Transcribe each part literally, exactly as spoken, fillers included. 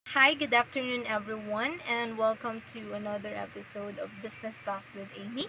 Hi, good afternoon, everyone, and welcome to another episode of Business Talks with Amy.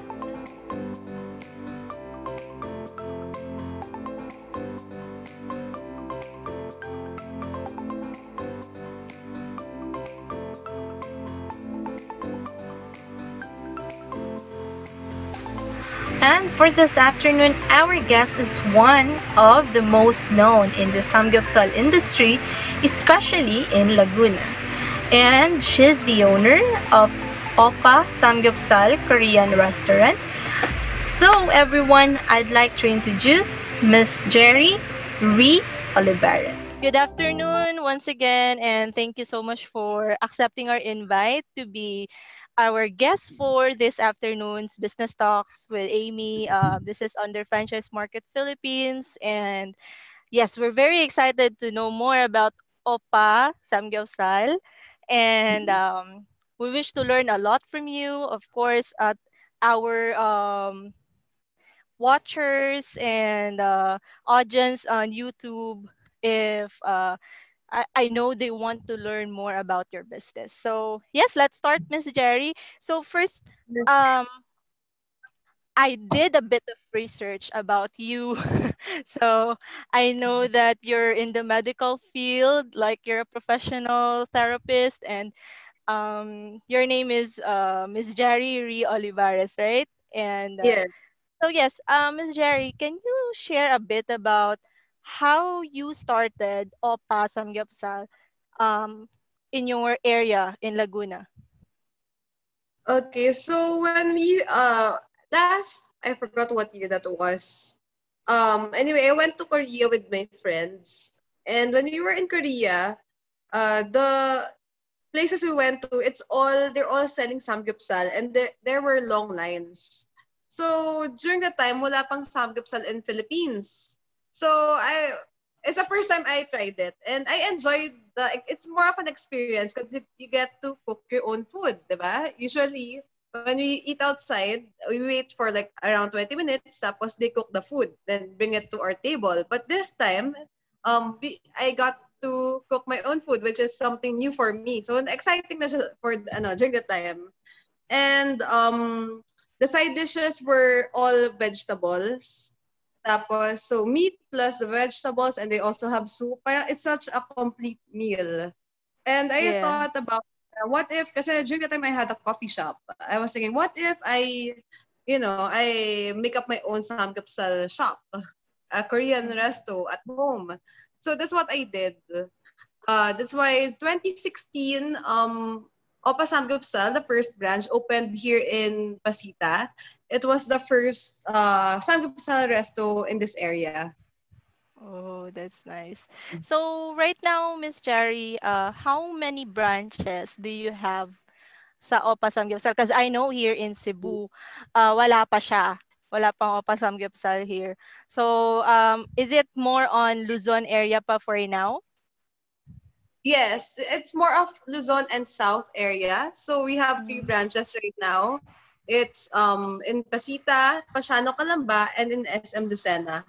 And for this afternoon, our guest is one of the most known in the Samgyeopsal industry, especially in Laguna. And she's the owner of Oppa Samgyeopsal Korean restaurant. So, everyone, I'd like to introduce Miss Jary Rie Olivares. Good afternoon once again, and thank you so much for accepting our invite to be our guest for this afternoon's Business Talks with Amy. Uh, this is under Franchise Market Philippines, and yes, we're very excited to know more about Oppa Samgyeopsal, and um, we wish to learn a lot from you. Of course, at our um, watchers and uh, audience on YouTube, if uh, I, I know they want to learn more about your business. So yes, let's start, Miss Jerry. So first, um, I did a bit of research about you. So I know that you're in the medical field, like you're a professional therapist, and um, your name is uh, Miss Jary Rie Olivares, right? And uh, Yes. so yes, um, Miss Jerry, can you share a bit about how you started Oppa Samgyeopsal um, in your area in Laguna? Okay, so when we uh last I forgot what year that was. Um anyway, I went to Korea with my friends. And when we were in Korea, uh the places we went to, it's all they're all selling samgyeopsal and there there were long lines. So during that time, wala pang samgyeopsal in Philippines. So I it's the first time I tried it and I enjoyed the it's more of an experience because you get to cook your own food, diba? Usually when we eat outside, we wait for like around twenty minutes tapos they cook the food, then bring it to our table. But this time, um we, I got to cook my own food, which is something new for me. So exciting na siya for ano during the time. And um the side dishes were all vegetables. Tapos so meat plus the vegetables and they also have soup. Parang it's such a complete meal. And I Yeah. thought about uh, what if kasi during the time I had a coffee shop. I was thinking what if I you know, I make up my own samgyeopsal shop, a Korean resto at home. So that's what I did. Uh, that's why twenty sixteen, um, Oppa Samgyeopsal, the first branch, opened here in Pasita. It was the first uh, Samgyeopsal resto in this area. Oh, that's nice. So right now, Miss Jerry, uh, how many branches do you have sa Oppa Samgyeopsal? Because I know here in Cebu, uh, wala pa siya. Wala pang Oppa Samgyeopsal here. So um, is it more on Luzon area pa for now? Yes, it's more of Luzon and South area. So we have three Mm. branches right now. It's um in Pasita, Pasiano Calamba, and in S M Lucena.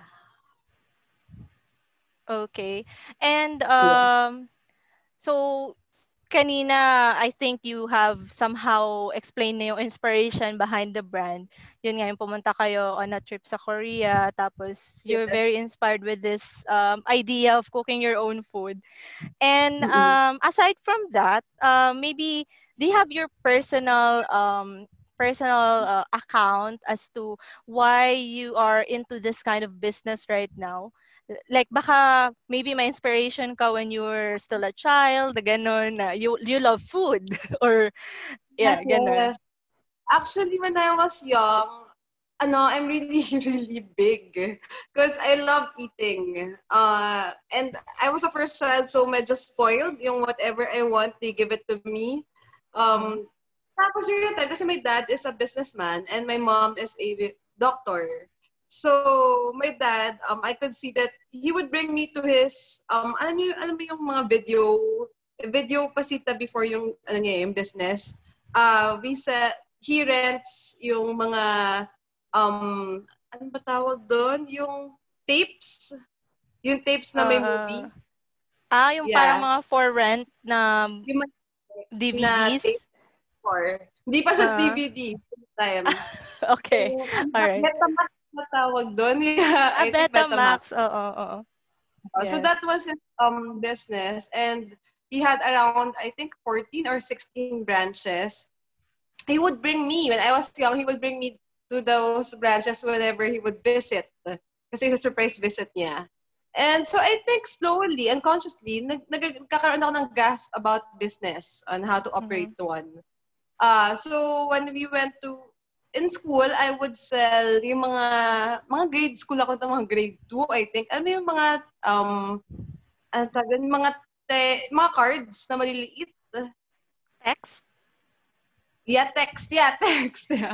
Okay. And Yeah. um, so kanina, I think you have somehow explained na yung inspiration behind the brand. Yun nga, yung pumunta kayo on a trip sa Korea, tapos you're Yes. very inspired with this um, idea of cooking your own food. And Mm-mm. um, aside from that, uh, maybe do you have your personal um, personal uh, account as to why you are into this kind of business right now? Like baka maybe may inspiration ka when you were still a child, ganon, na you you love food or Yes, yeah, ganon. yes. Actually, when I was young, ano, I'm really, really big. Because I love eating. Uh, and I was a first child, so medyo spoiled. Yung whatever I want, they give it to me. Mm. Um, tapos during that time, kasi my dad is a businessman and my mom is a doctor. So, my dad, um, I could see that he would bring me to his, um, alam mo, alam mo yung mga video, video pasita before yung, ano niya, yung business. Uh, we said, he rents yung mga um ano ba tawag doon? Yung tapes, yung tapes na may Uh, movie. Ah, yung parang Yeah. mga for rent na Yung mga na tape D V Ds? for. Hindi pa siya Ah, D V D time. okay. So, ano ba, Alright. Betamax na tawag doon. Yeah, Ah, I think Betamax. Betamax. Oo, oo. Uh, So that Yes. was his um business, and he had around I think fourteen or sixteen branches. He would bring me when I was young. He would bring me to those branches whenever he would visit, kasi it's a surprise visit niya. And so I think slowly, unconsciously, nag nagkakaroon ako ng grasp about business on how to operate Mhm. one. Uh, so when we went to in school, I would sell yung mga mga grade school ako ng mga grade two, I think. Ano yung mga um ano tawag doon? Mga te, mga cards na maliliit. Text? Yeah, text. Yeah, text. Yeah.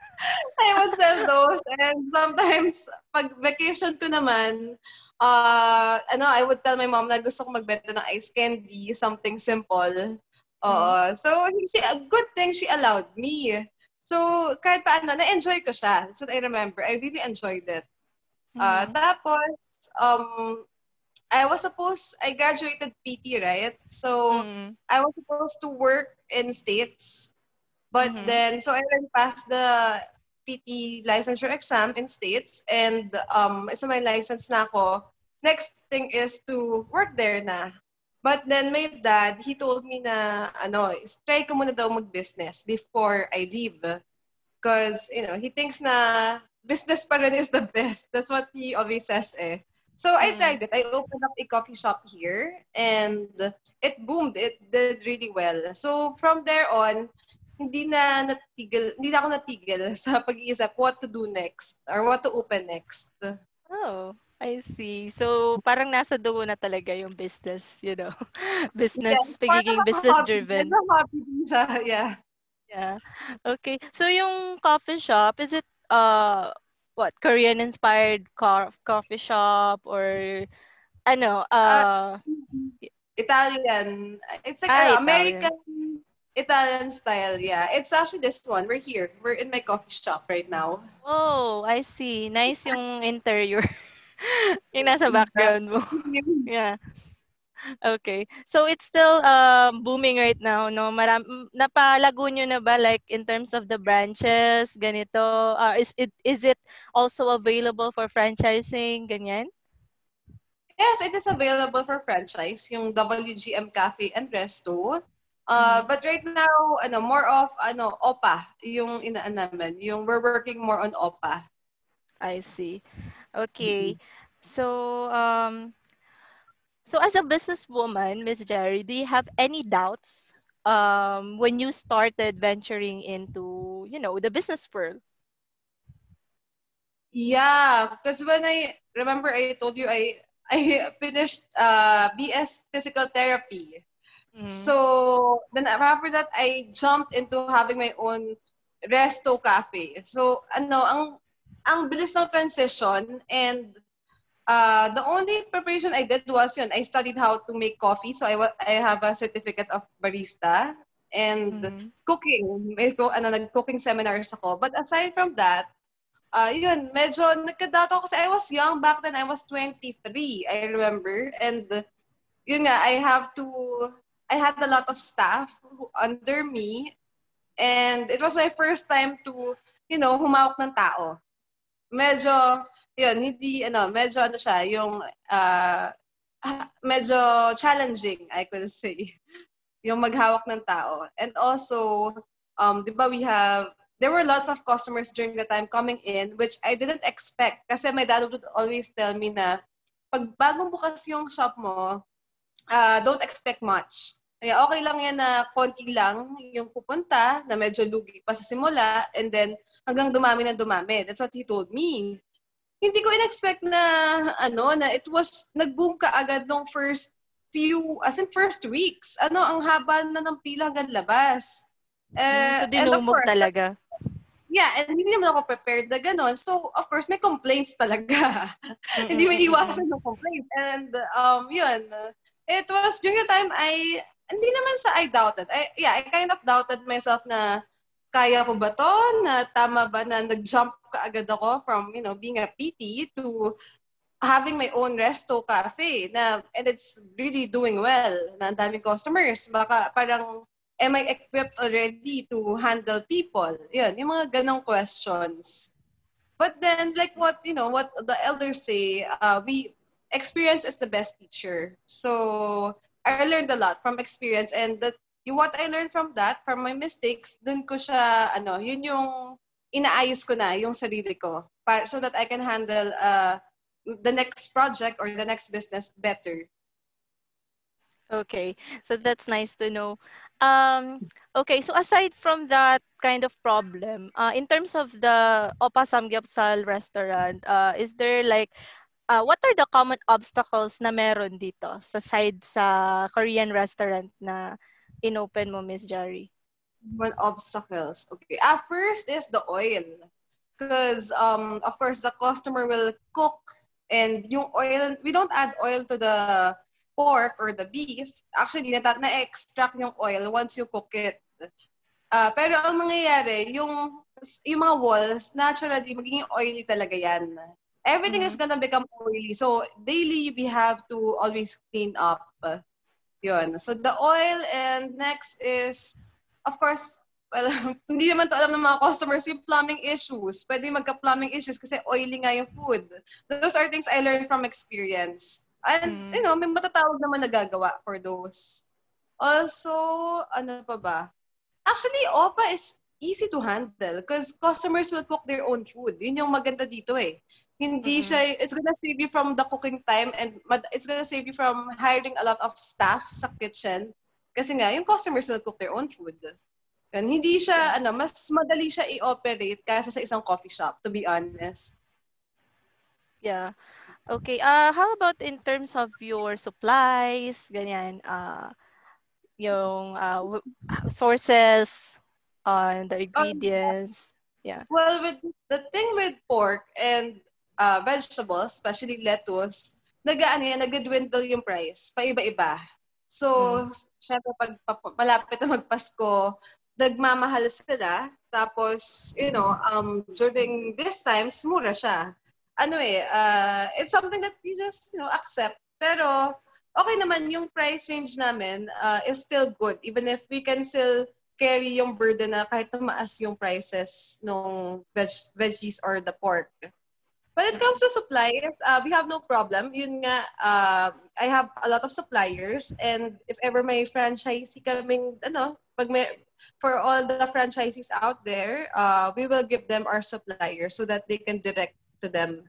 I would sell those, and sometimes pag vacation ko naman, uh, ano, I would tell my mom na gusto ko magbenta ng ice candy, something simple. Oo. Mhm. So, she, a good thing she allowed me. So, kahit paano, na-enjoy ko siya. That's what I remember. I really enjoyed it. Uh, Mhm. tapos, um, I was supposed, I graduated P T, right? So, Mhm. I was supposed to work in States. But Mhm. then, so I already passed the P T licensure exam in States, and um, so may license na ako. Next thing is to work there na. But then my dad, he told me na, ano, try ko muna daw mag-business before I leave. Because, you know, he thinks na business pa rin is the best. That's what he always says eh. So I Mhm. tried it. I opened up a coffee shop here, and it boomed. It did really well. So from there on, hindi na natigil, hindi na ako natigil sa pag-iisip what to do next or what to open next. Oh, I see. So, parang nasa dugo na talaga yung business, you know, Yeah, business, part of pagiging a hobby. It's business-driven. a hobby din siya. Yeah. Yeah. Okay. So, yung coffee shop, is it, uh, what, Korean-inspired co coffee shop or ano, Uh, uh, y- Italian. It's like ah, ano, Italian. American Italian style. Yeah. It's actually this one. We're here. We're in my coffee shop right now. Oh, I see. Nice yung interior. Yung nasa background mo. Yeah. Okay. So it's still um booming right now, no? Maram m- napalago nyo na ba like in terms of the branches, ganito? Uh, is it is it also available for franchising, ganyan? Yes, it is available for franchise, yung W G M Cafe and Resto. Uh, Mm, but right now, ano, more of ano, Oppa, yung inaan namin. Yung we're working more on Oppa. I see. Okay. So um so as a businesswoman, Miss Jerry, do you have any doubts um when you started venturing into, you know, the business world? Yeah, because when I remember I told you I I finished uh, B S physical therapy. Mm, So then after that I jumped into having my own resto cafe. So ano, ang ang bilis ng transition, and uh, the only preparation I did was yun, I studied how to make coffee. So I wa- I have a certificate of barista and mm, cooking. May ko ano nag-cooking seminars ako. But aside from that, uh, yun, medyo nagka-doubt ako kasi I was young back then. I was twenty-three, I remember. And yun nga, I have to, I had a lot of staff who, under me. And it was my first time to, you know, humawak ng tao. Medyo, yun, hindi, ano, medyo ano siya, yung, uh, medyo challenging, I could say, yung maghawak ng tao. And also, um, di ba we have, there were lots of customers during the time coming in, which I didn't expect. Kasi my dad would always tell me na, pag bagong bukas yung shop mo, uh, don't expect much. Kaya okay lang yan na konti lang yung pupunta, na medyo lugi pa sa simula, and then hanggang dumami na dumami. That's what he told me. Hindi ko in-expect na, ano, na it was, nag-boom ka agad nung first few, as in first weeks. Ano, ang haba na ng pila hanggang labas. mm. Uh, So and of dinumog course, talaga. yeah, and hindi naman ako prepared na gano'n. So, of course, may complaints talaga. Mm, Hindi may mm, mm, mm. iwasan ng complaints. And, um, yun, it was during the time I, hindi naman sa I doubted. I, yeah, I kind of doubted myself na kaya ko ba to? Na tama ba na nag-jump ka agad ako from, you know, being a P T to having my own resto cafe na, and it's really doing well, na ang daming customers. Baka parang, am I equipped already to handle people? Yun, yung mga ganong questions. But then, like what, you know, what the elders say, uh, we, experience is the best teacher. So, I learned a lot from experience, and that, yung what I learned from that, from my mistakes, dun ko siya, ano, yun yung inaayos ko na, yung sarili ko, para, so that I can handle, uh, the next project or the next business better. Okay, so that's nice to know. Um, okay, so aside from that kind of problem, uh, in terms of the Oppa Samgyeopsal restaurant, uh, is there like, uh, what are the common obstacles na meron dito sa side sa Korean restaurant na inopen mo, Miss Jary? What obstacles? Okay. Ah, first is the oil. Because, um, of course, the customer will cook, and yung oil, we don't add oil to the pork or the beef. Actually, na- na-extract yung oil once you cook it. Uh, pero ang mangyayari, yung, yung mga walls, naturally, magiging oily talaga yan. Everything is Mm-hmm. gonna become oily. So, daily, we have to always clean up. Yun. So, the oil, and next is, of course, well, hindi naman to alam ng mga customers yung plumbing issues. Pwede magka-plumbing issues kasi oily nga yung food. Those are things I learned from experience. And, Mm-hmm. you know, may matatawag naman nagagawa for those. Also, ano pa ba? Actually, Oppa is easy to handle because customers will cook their own food. Yun yung maganda dito eh. Hindi Mm-hmm. siya, it's gonna save you from the cooking time, and it's gonna save you from hiring a lot of staff sa kitchen. Kasi nga, yung customers will cook their own food. Yan, hindi siya, ano, mas madali siya i-operate kaysa sa isang coffee shop, to be honest. Yeah. Okay. Uh, how about in terms of your supplies, ganyan, uh, yung uh, sources, uh, the Um, ingredients? Yeah. Well, with the thing with pork and uh, vegetables, especially lettuce, nag-ano yan, nag-dwindle yung price, paiba-iba. Mm. So, syempre pag pa- malapit na magpasko, nagmamahal sila. Tapos, you know, um, during these times, mura siya. Ano eh, uh, it's something that you just, you know, accept. Pero, okay naman yung price range namin uh, is still good, even if we can still carry yung burden na kahit tumaas yung prices ng veg- veggies or the pork. When it comes to supplies, uh, we have no problem. Yun nga, uh, I have a lot of suppliers, and if ever may franchisee kaming, ano, pag may, for all the franchisees out there, uh, we will give them our suppliers so that they can direct to them.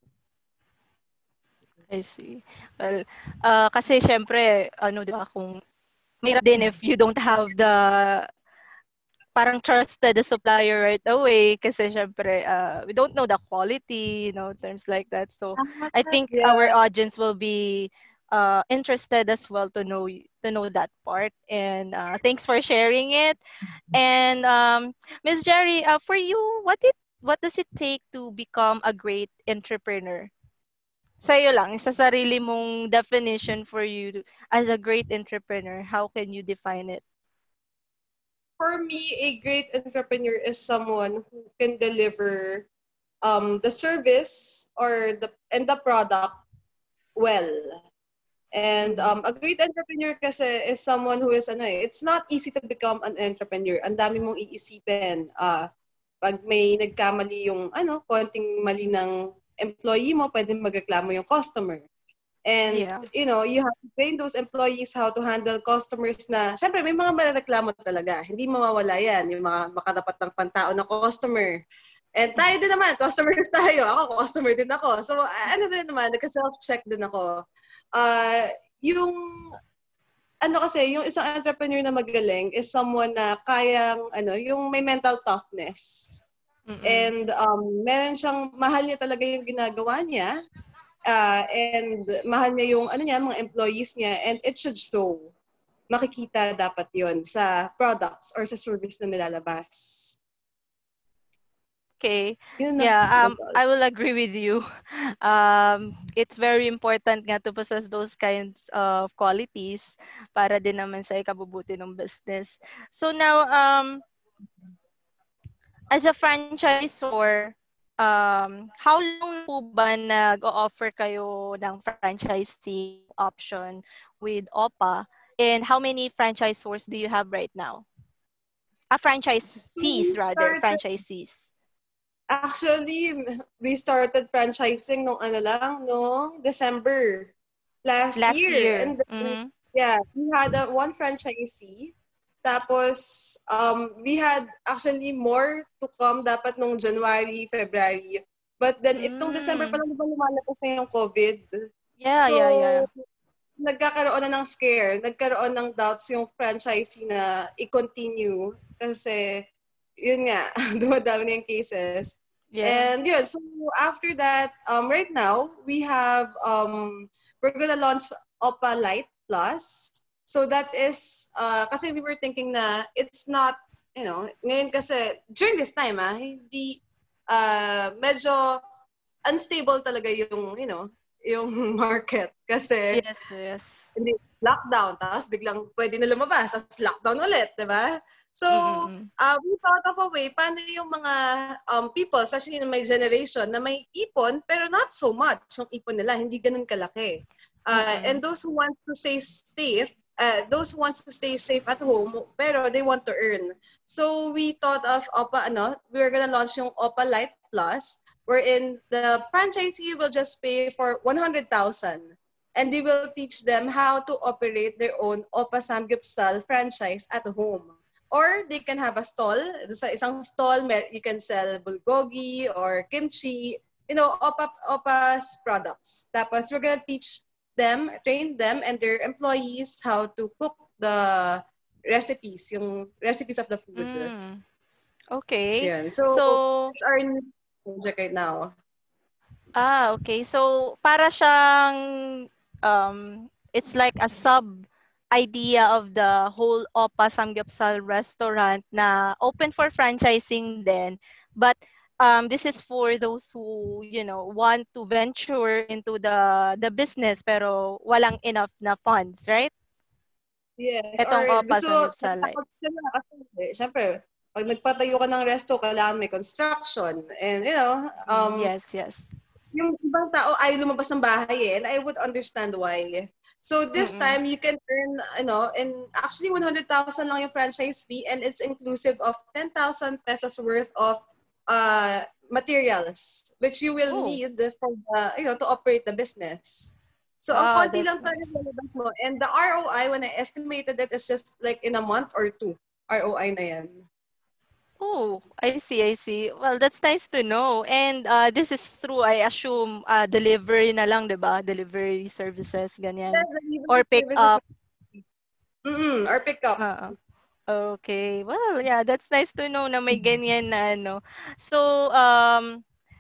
I see. Well, uh, kasi syempre, ano, di ba, kung mahirap din if you don't have the parang trusted the supplier right away kasi syempre uh, we don't know the quality, you know, terms like that. So I think our Yeah. audience will be uh, interested as well to know to know that part. And uh, thanks for sharing it. And um, Miss Jerry, uh, for you, what it what does it take to become a great entrepreneur? Sa'yo lang, sa sarili mong definition for you to- as a great entrepreneur, how can you define it? For me, a great entrepreneur is someone who can deliver um, the service or the and the product well. And Mm-hmm. um, a great entrepreneur kasi is someone who is ano eh, it's not easy to become an entrepreneur. Ang dami mong iisipin. Uh, pag may nagkamali yung ano, konting mali ng employee mo, pwede magreklamo yung customer. And, Yeah. you know, you have to train those employees how to handle customers na, syempre, may mga malareklamo talaga. Hindi mawawala yan. Yung mga makatapat ng pantao na customer. And tayo din naman, customers tayo. Ako, customer din ako. So, ano din naman, nagka-self-check din ako. Uh, yung, ano kasi, yung isang entrepreneur na magaling is someone na kayang, ano, yung may mental toughness. Mm-mm. And um, meron siyang, mahal niya talaga yung ginagawa niya. Uh, and mahal niya yung ano niya, mga employees niya, and it should show. Makikita dapat yon sa products or sa service na nilalabas. Okay. Yun na. Yeah, um, I will agree with you. Um, it's very important nga to possess those kinds of qualities para din naman sa ikabubuti ng business. So now, um, as a franchisor, um, how long na po ba nag-o-offer kayo ng franchising option with Oppa? And how many franchise stores do you have right now? Ah, So franchisees we rather, started, franchisees. actually, we started franchising nung ano lang, no? December last Last year. year. And then, Mm-hmm. yeah, we had a, one franchisee. Tapos, um, we had actually more to come dapat nung January, February. But then, itong December pa Mm. lang, di ba lumalabas na yung COVID? Yeah, So, yeah, yeah. nagkakaroon na ng scare, nagkaroon ng doubts yung franchisee na i-continue kasi yun nga, dumadami na yung cases. Yeah. And yun, so after that, um, right now, we have, um, we're gonna launch Oppa Lite Plus. So that is, uh, kasi we were thinking na it's not, you know, ngayon kasi, during this time, ah, hindi, uh, medyo unstable talaga yung, you know, yung market. Kasi, Yes, yes. hindi, lockdown, tapos biglang pwede na lumabas, tapos lockdown ulit, di ba? So, Mm-mm. uh, we thought of a way, paano yung mga um, people, especially in my generation, na may ipon, pero not so much yung ipon nila, hindi ganun kalaki. Uh, and Mm-mm. those who want to stay safe, uh, those who want to stay safe at home, pero they want to earn. So, we thought of Oppa, ano, we were gonna launch yung Oppa Lite Plus, wherein the franchisee will just pay for one hundred thousand and they will teach them how to operate their own Oppa Samgyeopsal franchise at home. Or they can have a stall. Sa isang stall, you can sell bulgogi or kimchi, you know, Oppa, Oppa's products. Tapos we're gonna teach them, train them and their employees how to cook the recipes, yung recipes of the food. Mm. Okay. Yan. So, So, it's our new project right now. ah, okay. So, para siyang, um, it's like a sub idea of the whole Oppa Samgyeopsal restaurant na open for franchising then. But um, this is for those who, you know, want to venture into the the business pero walang enough na funds, right? Yes, Etong or Oppa gusto, Samgyeopsal. natakot ka na kasi, eh, syempre, pag nagpatayo ka ng resto, kailangan may construction. And, you know, Mm, um, yes, yes. yung ibang tao ayaw lumabas ng bahay eh, and I would understand why. So this Mm-mm. time, you can earn, you know, and actually one hundred thousand lang yung franchise fee and it's inclusive of ten thousand pesos worth of uh, materials, which you will Oh, need for the, you know, to operate the business. So, ang wow, konti that's lang talaga nice. lalabas mo. And the R O I, when I estimated it, is just like in a month or two. R O I na yan. Oh, I see, I see. Well, that's nice to know. And uh, this is through, I assume, uh, delivery na lang, 'di ba? Delivery services, ganyan. Yes, and even Or the pick services, up. mm-mm, or pick up. Oo. Okay. Well, yeah, that's nice to know na may ganyan na ano. So, um,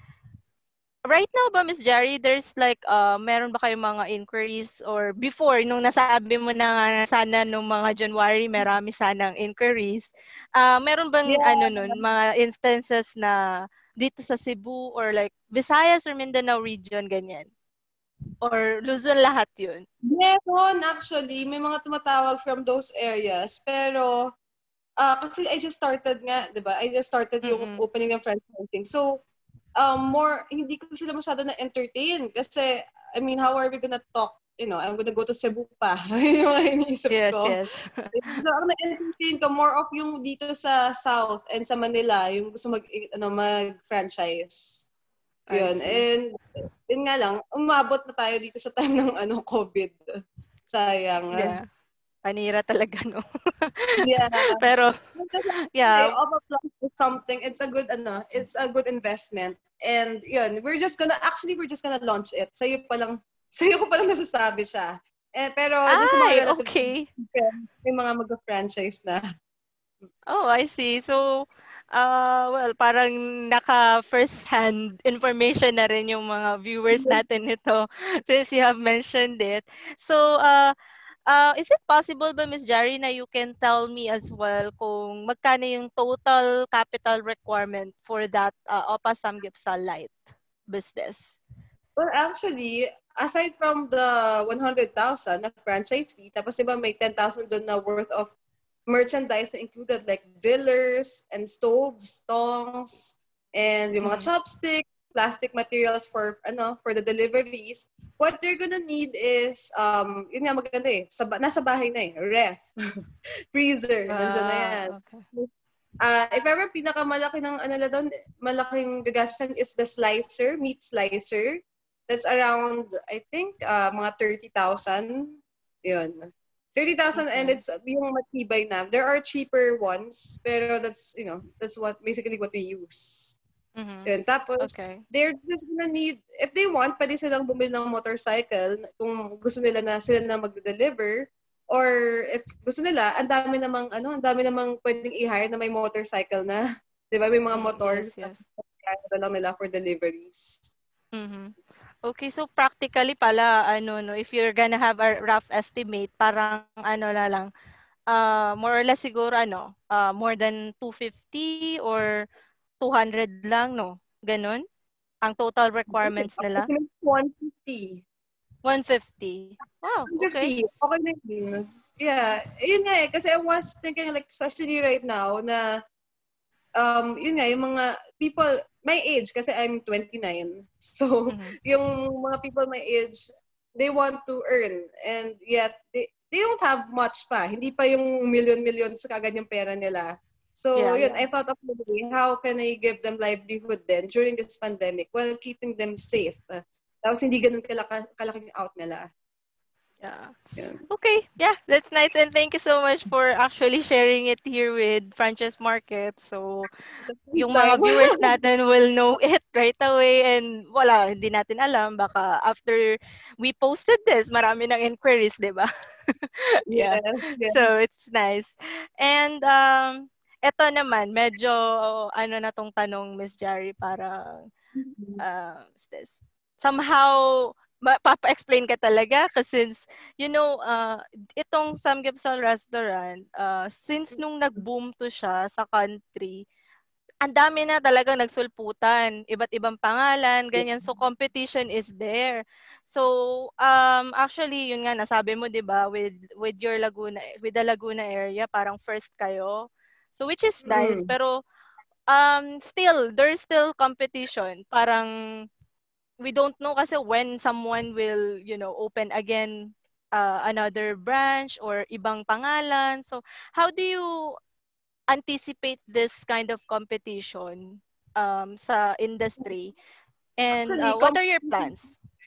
right now ba, Miss Jary, there's like, uh, meron ba kayong mga inquiries or before, nung nasabi mo na nga na sana nung mga January, marami sanang inquiries, uh, meron bang Yeah. ano nun, mga instances na dito sa Cebu or like Visayas or Mindanao region, ganyan? Or Luzon lahat yun? Meron actually, may mga tumatawag from those areas. Pero, uh, kasi I just started nga, di ba? I just started yung Mm-mm. opening ng franchising. So, um, more, hindi ko sila masyado na-entertain. Kasi, I mean, how are we gonna talk? You know, I'm gonna go to Cebu pa. Yun yung mga iniisip Yes, ko. yes. So, ang na-entertain ko, more of yung dito sa South and sa Manila, yung gusto mag, ano, mag-franchise. I Yun. see. And, yun nga lang, umabot na tayo dito sa time ng ano, COVID. Sayang. Yeah. Panira talaga, no? Yeah. Pero, Hey, yeah. Oppa Plus is something, it's a good, ano, it's a good investment. And yun, we're just gonna, actually, we're just gonna launch it. Sa'yo pa lang, sa'yo ko pa lang nasasabi siya. Eh, pero dun sa Ay, mga relative, okay. may mga mag-franchise na. Oh, I see. So, uh, well, parang naka first-hand information na rin yung mga viewers natin nito since you have mentioned it. So, uh, uh, is it possible ba, Miss Jary, na you can tell me as well kung magkano yung total capital requirement for that uh, Oppa Samgyeopsal Lite business? Well, actually, aside from the one hundred thousand na franchise fee, tapos diba may ten thousand doon na worth of merchandise na included like drillers and stoves, tongs, and yung mga Mm-hmm. chopstick, plastic materials for ano for the deliveries. What they're gonna need is um yun nga maganda eh. Sa, nasa bahay na eh. Ref, freezer, nandiyan na yan. Ah, okay. Uh, if ever pinakamalaki ng ano na doon, malaking gagastusan is the slicer, meat slicer. That's around, I think, uh, mga thirty thousand. Yun. thirty thousand and Okay. it's yung matibay na. There are cheaper ones, pero that's, you know, that's what, basically what we use. Mm-hmm. Yun. Tapos, Okay. they're just gonna need, if they want, pwede silang bumili ng motorcycle kung gusto nila na sila na mag-deliver. Or if gusto nila, ang dami namang, ano, ang dami namang pwedeng i-hire na may motorcycle na. Di ba? May mga Mm, motor. yes, yes. Tapos, lang nila for deliveries. Mm-hmm. Okay, so practically pala, ano, no, if you're gonna have a rough estimate, parang ano na lang, uh, more or less siguro, ano, uh, more than two fifty or two hundred lang, no? Ganun? Ang total requirements nila? one fifty. one fifty. Wow, okay. one fifty. Okay na yun. Yeah. Yun nga eh. Kasi I was thinking like, especially right now, na um, yun nga, yung mga people, my age, kasi I'm twenty-nine. So, Mm-hmm. yung mga people my age, they want to earn. And yet, they, they don't have much pa. Hindi pa yung million-million sa kagad yung pera nila. So, Yeah, yun, yeah. I thought of the way, how can I give them livelihood then during this pandemic while keeping them safe? Uh, tapos hindi ganun kalaki, kalaking out nila. Yeah. Yun. Okay, yeah, that's nice. And thank you so much for actually sharing it here with Franchise Market. So, yung mga Time. viewers natin will know it right away, and wala, hindi natin alam, baka after we posted this, marami ng inquiries, di ba? Yeah. Yes, yes. So, it's nice. And, um, eto naman, medyo, ano na tong tanong, Miss Jary, parang, uh, what's this? Somehow, mapapa-explain ka talaga kasi since, you know, uh, itong Samgyeopsal restaurant, uh, since nung nag-boom to siya sa country, ang dami na talagang nagsulputan, iba't ibang pangalan, ganyan. So, competition is there. So, um, actually, yun nga, nasabi mo, di ba, with, with your Laguna, with the Laguna area, parang first kayo. So, which is nice, Mm. pero, um, still, there's still competition. Parang, we don't know kasi when someone will, you know, open again uh, another branch or ibang pangalan. So, how do you anticipate this kind of competition um, sa industry? And Actually, uh, what com- are your plans?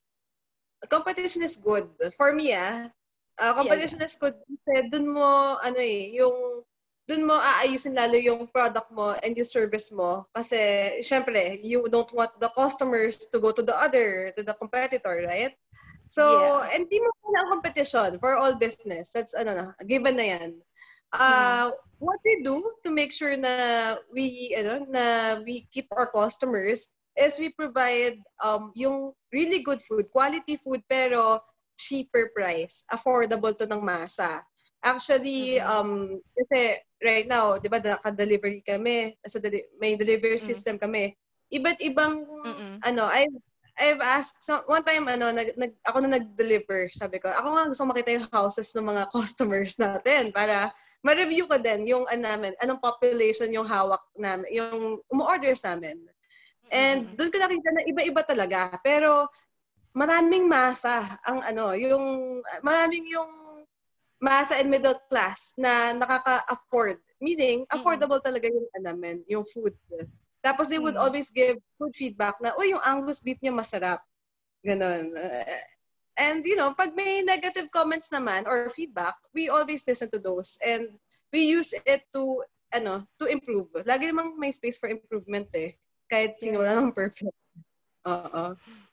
competition is good. For me, ah, uh, Yeah, competition yeah. is good kasi dun mo, ano eh, yung, dun mo aayusin lalo yung product mo and yung service mo. Kasi, syempre, you don't want the customers to go to the other, to the competitor, right? So, Yeah. and di mo kailangan competition for all business. That's, ano na, given na yan. Mm-hmm. Uh, what we do to make sure na we, ano, na we keep our customers is we provide um, yung really good food, quality food, pero cheaper price, affordable to ng masa. Actually, Mm-hmm. um, kasi right now, di ba, naka-delivery kami, sa deli- may delivery Mm-hmm. system kami. Iba't ibang, Mm-hmm. ano, I've, I've asked, so, one time, ano, nag, nag, ako na nag-deliver, sabi ko, ako nga gusto makita yung houses ng mga customers natin para ma-review ko din yung ano namin, anong population yung hawak namin, yung umu-order sa amin. And Mm-hmm. doon ko nakita na iba-iba talaga. Pero maraming masa ang ano, yung maraming yung masa and middle class na nakaka-afford. Meaning, Mm-hmm. affordable talaga yung ano namin, yung food. Tapos they would Mm-hmm. always give good feedback na, uy, yung Angus beef niya masarap. Ganon. Uh, and, you know, pag may negative comments naman or feedback, we always listen to those. And we use it to, ano, to improve. Lagi namang may space for improvement eh. Kahit Yeah, sino wala yeah. namang perfect. Oo.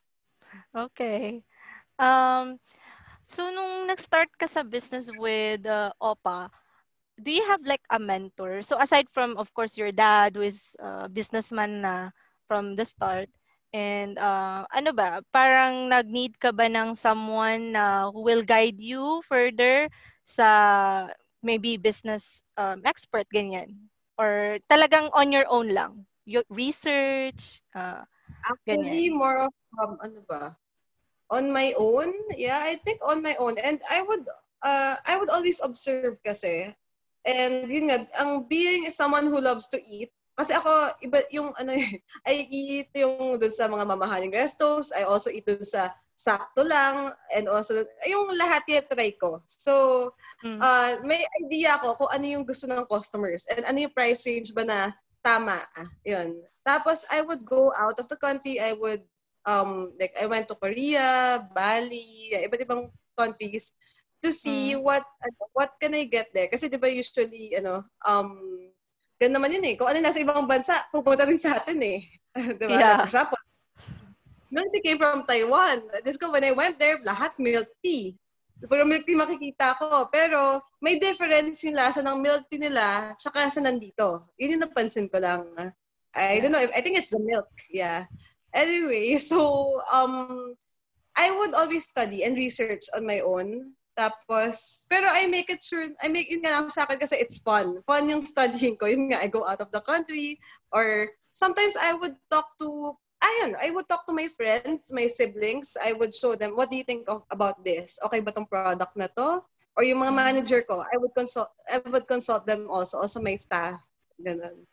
Okay. Um, so nung nag-start ka sa business with uh, Oppa, do you have like a mentor? So aside from, of course, your dad who is a businessman na from the start, and uh, ano ba, parang nag-need ka ba ng someone na who will guide you further sa maybe business um, expert, ganyan? Or talagang on your own lang? Your research, uh, Actually, ganyan. more of, um, ano ba? On my own? Yeah, I think on my own. And I would, uh, I would always observe kasi. And yun nga, ang being someone who loves to eat, Kasi ako, iba yung ano eh, I eat yung dun sa mga mamahaling restos. I also eat dun sa sakto lang. And also, yung lahat yung try ko. So, Mm. uh, may idea ako kung ano yung gusto ng customers. And ano yung price range ba na tama. Ah, yun. Tapos, I would go out of the country. I would, um, like, I went to Korea, Bali, iba't ibang countries to see Mm. what ano, what can I get there. Kasi di ba usually, ano, um, ganun naman yun eh. Kung ano nasa ibang bansa, pupunta rin sa atin eh. Di ba? Like, for Yeah. example, milk tea came from Taiwan. Just ko, when I went there, lahat milk tea. Puro milk tea makikita ko. Pero may difference yung lasa ng milk tea nila saka sa nandito. Yun yung napansin ko lang. I don't Yeah. know. If, I think it's the milk. Yeah. Anyway, so um, I would always study and research on my own. Tapos, pero I make it sure, I make, yun nga lang sa akin kasi it's fun. Fun yung studying ko. Yun nga, I go out of the country. Or sometimes I would talk to, ayun, I would talk to my friends, my siblings. I would show them, what do you think of, about this? Okay ba tong product na to? Or yung mga Mm. manager ko, I would consult, I would consult them also, also my staff. Ganun.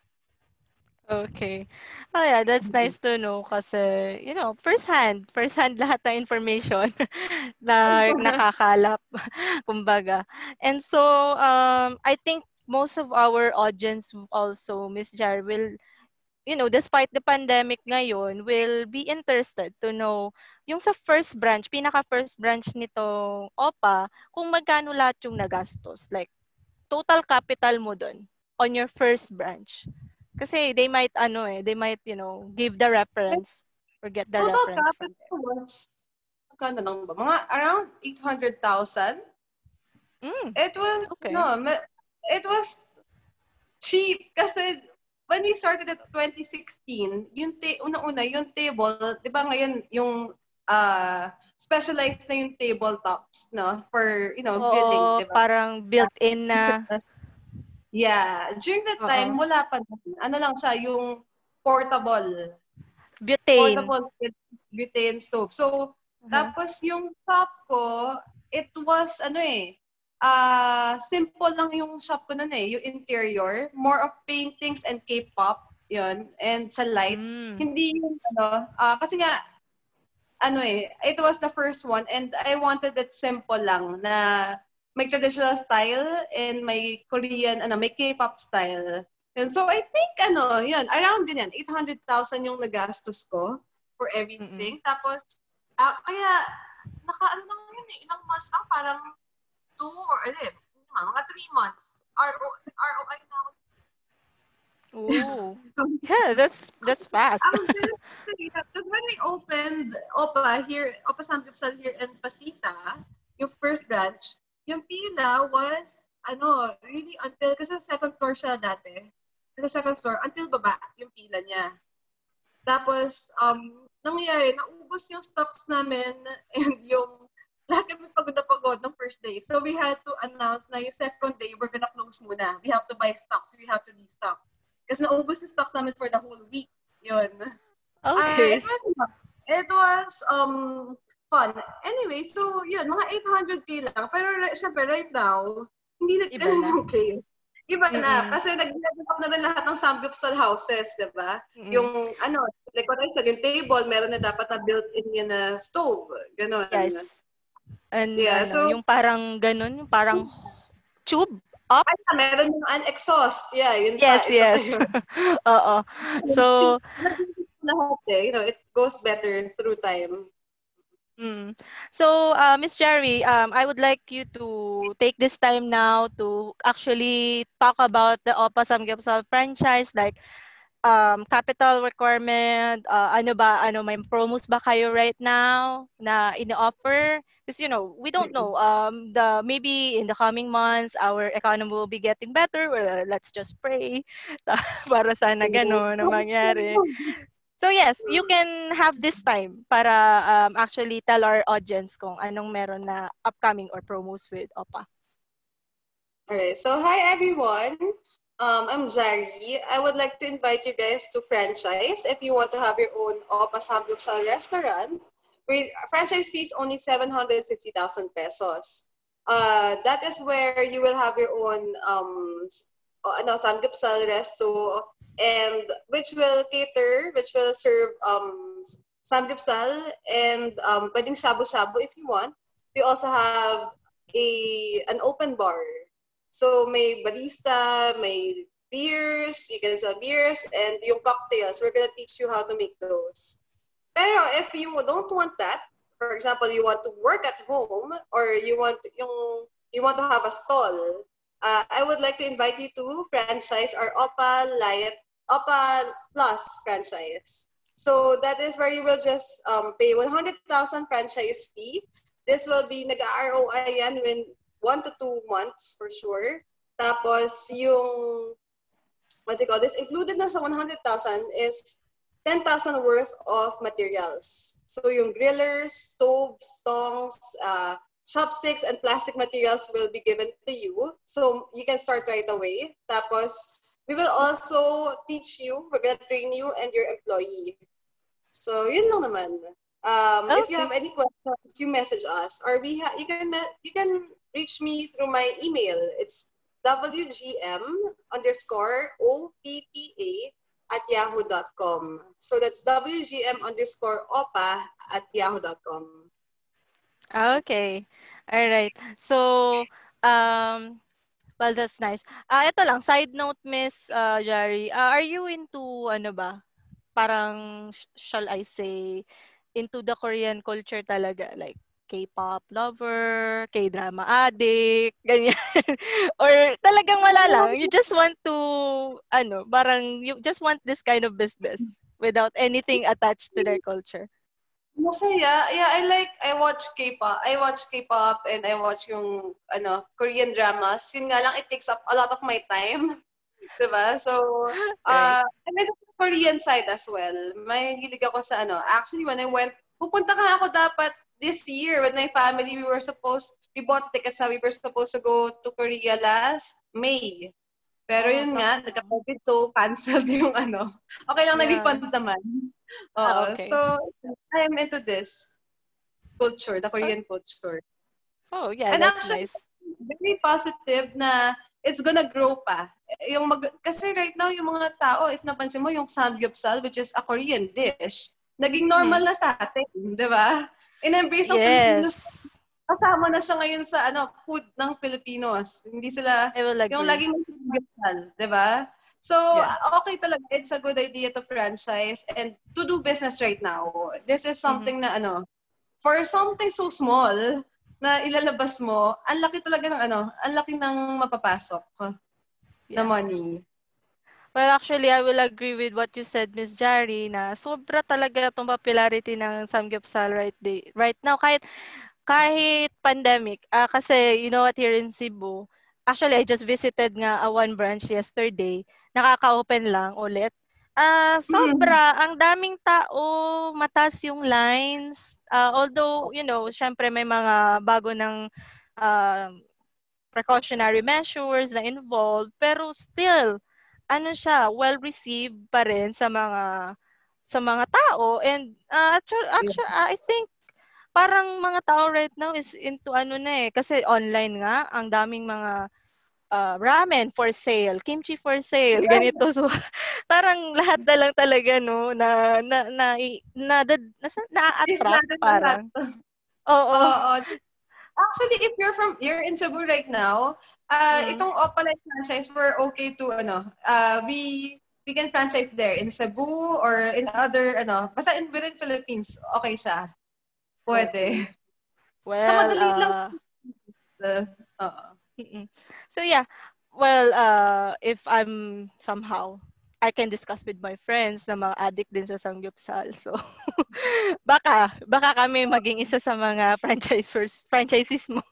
Okay. Oh yeah, that's nice to know kasi, you know, first hand, first hand lahat ng information na nakakalap, kumbaga. And so, um, I think most of our audience also, Miss Jar, will, you know, despite the pandemic ngayon, will be interested to know yung sa first branch, pinaka first branch nito, Oppa, kung magkano lahat yung nagastos. Like, total capital mo dun on your first branch. Kasi they might, ano eh, they might, you know, give the reference or get the Total reference from capital there. was, magkano lang ba? Mga around eight hundred thousand. Mm, It was, okay. no, it was cheap kasi when we started at twenty sixteen, yung ta- una-una, yung table, di ba ngayon, yung uh, specialized na yung tabletops, no? For, you know, grilling, Oo, di ba? parang built-in na. Yeah. During that Oo. time, wala pa naman. Ano lang siya, yung portable. Butane. Portable butane stove. So, Uh-huh. tapos yung shop ko, it was, ano eh, uh, simple lang yung shop ko nun eh, yung interior. More of paintings and K-pop, yun, and sa light. Mm. Hindi yung, ano, uh, kasi nga, ano eh, it was the first one and I wanted it simple lang na may traditional style and may Korean, ano, may K-pop style. And so I think, ano, yun, around din yan, eight hundred thousand yung nagastos ko for Mm-mm. everything. Tapos, uh, kaya, naka, ano lang yun eh, ilang months lang, parang two or, ano eh, mga three months. R O, R O I na ako. Oh. Yeah, that's that's fast. Um, because when we opened Oppa here, Oppa Samgyeopsal here in Pasita, yung first branch, yung pila was, ano, really until, kasi second floor siya dati. Kasi second floor, until baba, yung pila niya. Tapos, um, nangyari, naubos yung stocks namin and yung, lahat kami pagod na pagod ng first day. So we had to announce na yung second day, we're gonna close muna. We have to buy stocks. We have to restock. Kasi naubos yung stocks namin for the whole week. Yun. Uh, it Okay. was it was um fun. Anyway, so yun, mga eight hundred k lang. Pero syempre right now, hindi na Iba ganun na. yung claim. Iba na. Mm-mm. Kasi nag-develop na rin lahat ng samgyeopsal houses, di ba? Mm-mm. Yung ano, like what I said, yung table, meron na dapat na built-in yun na stove. Ganon. Yes. And Yeah, ano, so, yung parang ganun, yung parang tube up. ay, meron yung an exhaust. Yeah, yun Yes, pa. Isa pa yes. yun. Oo. So, Lahat eh, you know, it goes better through time. mm. So, uh, Miss Jerry, um, I would like you to take this time now to actually talk about the Oppa Samgyeopsal franchise, like um, capital requirement, uh, ano ba, ano, may promos ba kayo right now na ini-offer? Because, you know, we don't know. Um, the maybe in the coming months, our economy will be getting better. Well, uh, let's just pray para sana gano'n na mangyari. So yes, you can have this time para um, actually tell our audience kung anong meron na upcoming or promos with Oppa. Alright, so hi everyone. Um, I'm Jary. I would like to invite you guys to franchise if you want to have your own Oppa Samgyeopsal restaurant. With franchise fees only seven hundred fifty thousand pesos. Uh, that is where you will have your own um, uh, ano, Samgyeopsal resto, and which will cater, which will serve um Samgyeopsal and um pwedeng shabu-shabu if you want. We also have a an open bar. So may barista, may beers, you can sell beers, and yung cocktails, we're gonna teach you how to make those. Pero if you don't want that, for example, you want to work at home or you want yung you want to have a stall, uh, I would like to invite you to franchise our Oppa Lite Oppa Plus franchise. So that is where you will just um, pay one hundred thousand franchise fee. This will be nag-R O I yan in one to two months for sure. Tapos yung what do you call this? Included na sa one hundred thousand is ten thousand worth of materials. So yung grillers, stoves, tongs, uh, chopsticks, and plastic materials will be given to you. So you can start right away. Tapos, we will also teach you, we're gonna train you and your employee. So yun lang naman. Um, Okay. If you have any questions, you message us. Or we ha- you can you can reach me through my email. It's W G M underscore O P P A at yahoo dot com. So that's W G M underscore Oppa at yahoo dot com. Okay. All right. So, um, well, that's nice. Ah, ito lang, side note, Miss uh, Jary. Ah, are you into, ano ba, parang, sh- shall I say, into the Korean culture talaga? Like, K-pop lover, K-drama addict, ganyan. Or talagang wala lang, you just want to, ano, parang, you just want this kind of business without anything attached to their culture. Masaya. Yeah, I like, I watch K-pop. I watch K-pop and I watch yung, ano, Korean dramas. Yun nga lang, it takes up a lot of my time. Diba? So, Right. uh, I'm into the Korean side as well. May hilig ako sa ano. Actually, when I went, pupunta ka ako dapat this year with my family. We were supposed, we bought tickets na we were supposed to go to Korea last May. Pero Oh, yun nga, sakto. nagka-COVID, so canceled yung ano. Okay lang, Yeah. nag-refund naman. Ah, Oo. okay. So, I am into this culture, the Oh, Korean culture. oh, yeah, And that's actually, nice. very positive na it's gonna grow pa. Yung mag, kasi right now, yung mga tao, if napansin mo, yung samgyeopsal, which is a Korean dish, naging normal Mhm. na sa atin, di ba? In-embrace ng Filipinos, Yes, kasama na siya ngayon sa ano food ng Filipinos. Hindi sila, I will yung agree. laging may samgyeopsal, di ba? So, Yeah. okay talaga. It's a good idea to franchise and to do business right now. This is Mhm. something na ano, for something so small na ilalabas mo, ang laki talaga ng ano, ang laki ng mapapasok na Yeah. money. Well, actually, I will agree with what you said, Miss Jary, na sobra talaga itong popularity ng Samgyeopsal right day, right now. Kahit kahit pandemic, ah, kasi you know what, here in Cebu, actually I just visited nga a one branch yesterday. Nakaka-open lang ulit. Ah, Mm. sobra, ang daming tao, mataas yung lines. Ah, although, you know, syempre may mga bago ng ah, precautionary measures na involved, pero still, ano siya, well received pa rin sa mga sa mga tao. And uh, actually, Yeah. actually, I think parang mga tao right now is into ano na eh, kasi online nga, ang daming mga uh, ramen for sale, kimchi for sale, ganito. So, parang lahat na lang talaga, no, na, na, na, na, na, na, na-attract Isnado na lahat. parang. Oo. Oo. Actually, if you're from you're in Cebu right now, uh, Mm. itong Oppa Lite franchise, we're okay to ano, uh, we we can franchise there in Cebu or in other ano, basta in within Philippines, okay siya. Okay. Pwede. Sa Well, madali lang. uh, Uh, oo. mm. So yeah, well, uh, if I'm somehow, I can discuss with my friends na mga addict din sa Samgyeopsal. So, baka, baka kami maging isa sa mga franchisors, franchisees mo.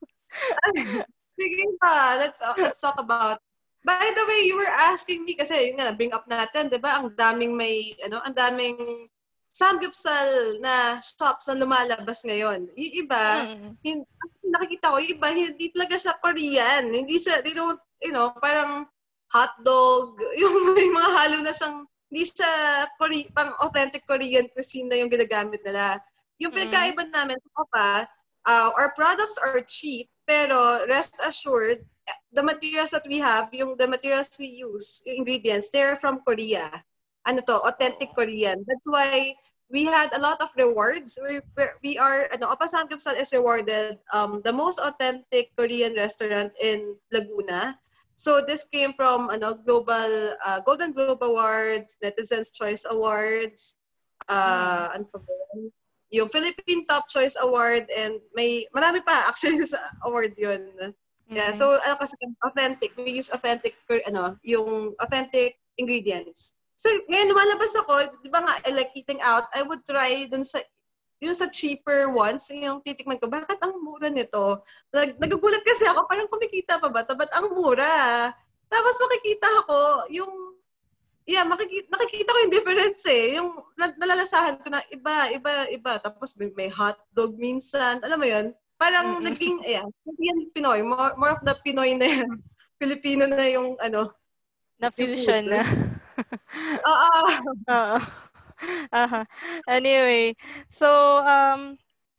Sige pa, let's uh, let's talk about. By the way, you were asking me kasi yun nga bring up natin, 'di ba? Ang daming may ano, ang daming samgyeopsal na shops na lumalabas ngayon. Yung iba, Mm. hin- nakikita ko, yung iba hindi talaga siya Korean. Hindi siya, they don't, you know, parang hotdog, yung may mga halo na siyang hindi siya Kore- pang authentic Korean cuisine na yung ginagamit nila. Yung Mm. pinagkaiba namin, pa, uh, our products are cheap, pero rest assured, the materials that we have, yung the materials we use, yung ingredients, they're from Korea. Ano to, authentic Korean. That's why we had a lot of rewards. We, we are, ano, Oppa Samgyeopsal is rewarded um, the most authentic Korean restaurant in Laguna. So this came from ano, global uh, Golden Globe Awards, Netizens Choice Awards, Mm. uh, ano pa ba yun? Yung Philippine Top Choice Award, and may marami pa actually sa award yun. Yeah, Mm-mm. so ano kasi authentic, we use authentic ano, yung authentic ingredients. So ngayon lumalabas ako, 'di ba nga I like eating out, I would try dun sa yung sa cheaper ones, yung titikman ko, bakit ang mura nito? Nag, nagugulat kasi ako, parang kumikita pa ba? Ba't ang mura? Tapos makikita ako, yung yeah, makikita, nakikita ko yung difference eh. Yung nalalasahan ko na iba, iba, iba. Tapos may, may hot dog minsan. Alam mo yun? Parang Mm-mm. naging, yeah, hindi yan Pinoy. More, more of the Pinoy na yan. Filipino na yung, ano, yung food. Na-fusion na. Oo. Oo. Aha. Anyway, so, um,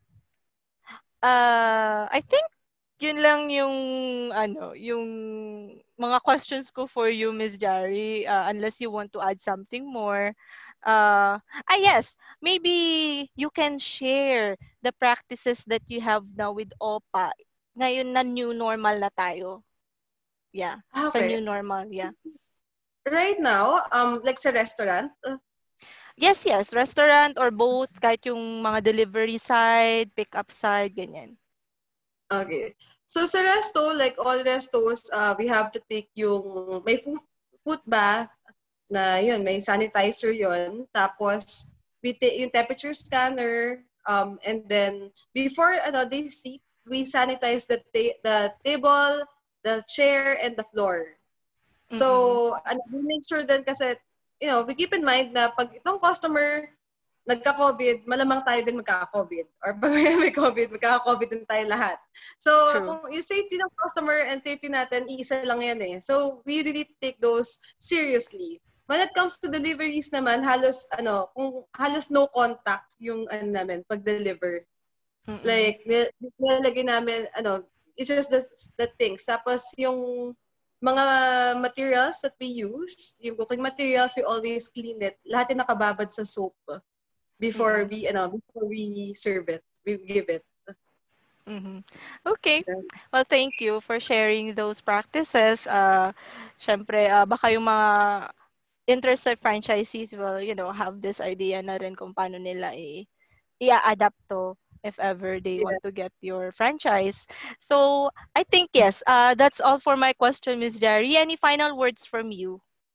uh, I think yun lang yung ano, yung mga questions ko for you, Miss Jary, uh, unless you want to add something more. Uh, ah, yes, maybe you can share the practices that you have now with Oppa. Ngayon na new normal na tayo. Yeah, sa Okay. new normal, yeah. Right now, um, like sa restaurant, uh, Yes, yes, restaurant or both, kahit yung mga delivery side, pick up side, ganyan. okay. So sa resto, like all restos, uh, we have to take yung, may food, food bath, na yun, may sanitizer yun. Tapos, we take yung temperature scanner, um, and then, before ano, they seat, we sanitize the, ta- the table, the chair, and the floor. Mm-mm. So, ano, we make sure din kasi, you know, we keep in mind na pag itong customer nagka-COVID, malamang tayo din magkaka-COVID. Or pag may COVID, magkaka-COVID din tayo lahat. So, True. kung yung safety ng customer and safety natin, iisa lang yan eh. So, we really take those seriously. When it comes to deliveries naman, halos, ano, kung halos no contact yung, ano namin, pag-deliver. Mm-mm. Like, nilalagay namin, ano, it's just the, the things. Tapos, yung mga materials that we use, yung cooking materials, we always clean it. Lahat yung nakababad sa soap before Mm-mm. we ano before we serve it, we give it. Mm-hmm. Okay. Well, thank you for sharing those practices. Uh, syempre, uh, baka yung mga interested franchisees will, you know, have this idea na rin kung paano nila i- i-adapt to if ever they Yeah. want to get your franchise. So, I think, yes, uh, that's all for my question, Miss Jary. Any final words from you?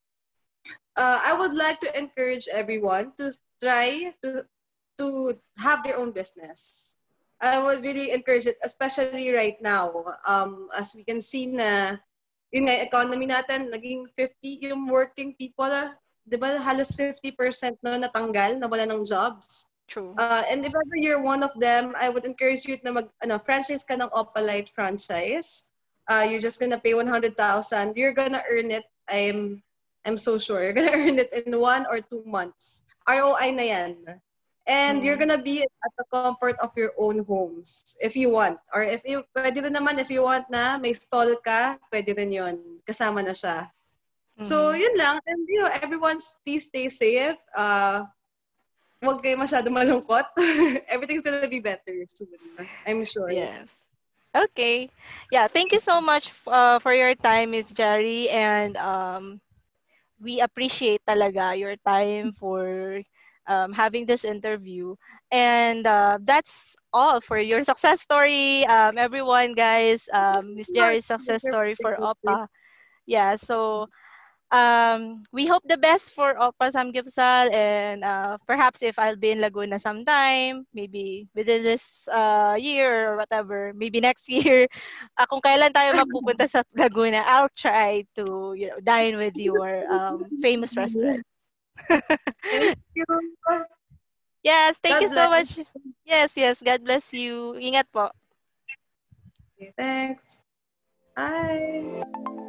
Uh, I would like to encourage everyone to try to to have their own business. I would really encourage it, especially right now. Um, as we can see na yun nga, economy natin, naging fifty yung working people, ah, di ba, halos fifty percent na natanggal, nawala ng jobs. True. Uh, and if ever you're one of them, I would encourage you na mag, ano, franchise ka ng Oppa Lite franchise. Uh, you're just gonna pay one hundred thousand. You're gonna earn it. I'm, I'm so sure. You're gonna earn it in one or two months. R O I na yan. And you're Mm. gonna be at the comfort of your own homes if you want. Or if you, pwede rin naman if you want na may stall ka, pwede rin yun. Kasama na siya. So, Mm-hmm. yun lang. And, you know, everyone please stay safe. Uh, huwag kayo masyado malungkot. Everything's gonna be better soon. I'm sure. Yes. Okay. Yeah, thank you so much uh, for your time, Miss Jary, and um, we appreciate talaga your time for um, having this interview. And uh, that's all for your success story, um, everyone, guys. Um, Miss Jerry's success story for Oppa. Yeah, so um, we hope the best for Oppa Samgyeopsal, and uh, perhaps if I'll be in Laguna sometime, maybe within this uh, year or whatever, maybe next year, uh, kung kailan tayo mapupunta sa Laguna, I'll try to, you know, dine with your um, famous restaurant. Thank you. Yes, thank you God so bless. much. Yes, yes, God bless you. Ingat po. Okay, thanks. Bye.